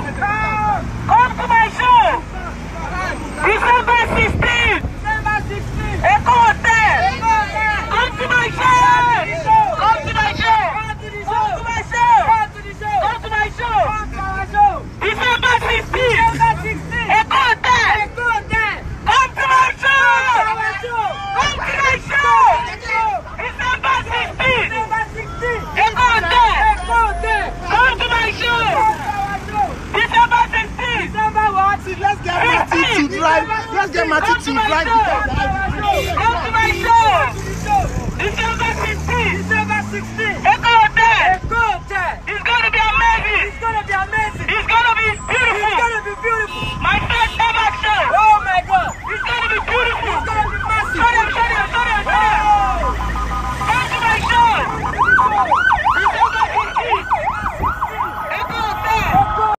Come to my show. December 16th. Eko Hotel. Come to my show. Come to my show. Come to my show. Come to my show. December 16th. Eko Hotel. Come to my show. Come to my show. December 16th. Eko Hotel. Come to my show. December 16th. Let's get Matty to drive. Let's get Matty to drive.